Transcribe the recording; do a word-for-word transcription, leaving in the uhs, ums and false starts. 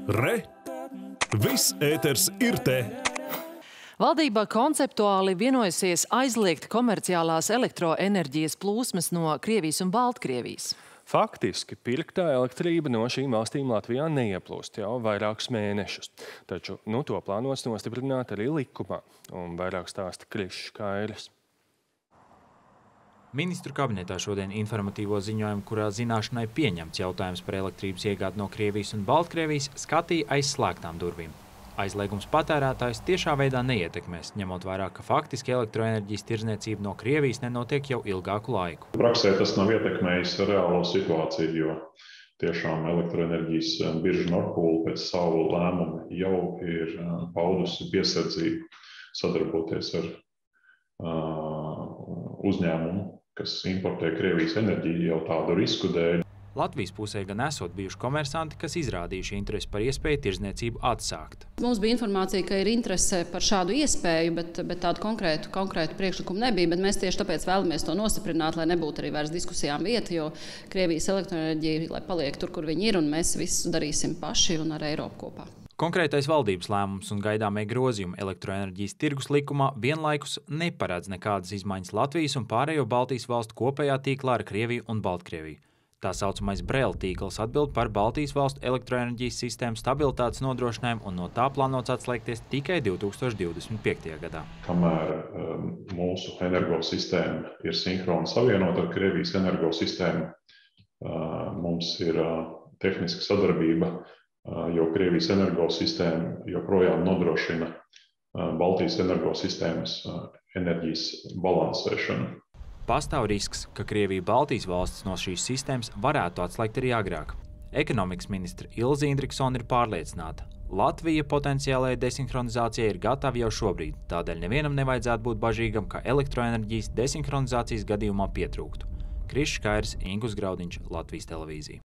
Re! Viss ēters ir te! Valdība konceptuāli vienojusies aizliegt komerciālās elektroenerģijas plūsmas no Krievijas un Baltkrievijas. Faktiski pirktā elektrība no šīm valstīm Latvijā neieplūst jau vairākus mēnešus. Taču nu, to plānots nostiprināt arī likumā. Un vairāk stāsta Krišs Kairis. Ministru kabinetā šodien informatīvo ziņojumu, kurā zināšanai pieņemts jautājums par elektrības iegādi no Krievijas un Baltkrievijas, skatīja aiz slēgtām durvīm. Aizliegums patērētājs tiešā veidā neietekmēs, ņemot vērā, ka faktiski elektroenerģijas tirdzniecība no Krievijas nenotiek jau ilgāku laiku. Praksē tas nav ietekmējis reālo situāciju, jo tiešām elektroenerģijas birža Nord Pool pēc savu lēmumu jau ir paudusi piesardzību sadarboties ar uh, uzņēmumu, kas importē Krievijas enerģiju jau tādu risku dēļ. Latvijas pusē gan esot bijuši komersanti, kas izrādījuši interesi par iespēju tirdzniecību atsākt. Mums bija informācija, ka ir interese par šādu iespēju, bet, bet tādu konkrētu, konkrētu priekšlikumu nebija. Bet mēs tieši tāpēc vēlamies to nostiprināt, lai nebūtu arī vairs diskusijām vieta, jo Krievijas elektroenerģija, lai paliek tur, kur viņi ir, un mēs visu darīsim paši un ar Eiropu kopā. Konkrētais valdības lēmums un gaidāmie grozījumi elektroenerģijas tirgus likumā vienlaikus neparedz nekādas izmaiņas Latvijas un pārējo Baltijas valstu kopējā tīklā ar Krieviju un Baltkrieviju. Tā saucamais Brela tīkls atbild par Baltijas valstu elektroenerģijas sistēmu stabilitātes nodrošinājumu un no tā plānots atslēgties tikai divi tūkstoši divdesmit piektajā gadā. Kamēr um, mūsu energosistēma ir sinhroni savienota ar Krievijas energosistēmu, uh, mums ir uh, tehniska sadarbība, uh, jo Krievijas energosistēma joprojām nodrošina uh, Baltijas energosistēmas uh, enerģijas balansēšanu. Pastāv risks, ka Krievija Baltijas valstis no šīs sistēmas varētu atslēgt arī agrāk. Ekonomikas ministra Ilze Indriksone ir pārliecināta. Latvija potenciālajai desinhronizācijai ir gatava jau šobrīd, tādēļ nevienam nevajadzētu būt bažīgam, ka elektroenerģijas desinhronizācijas gadījumā pietrūktu. Krišs Kairis, Ingus Graudiņš, Latvijas televīzija.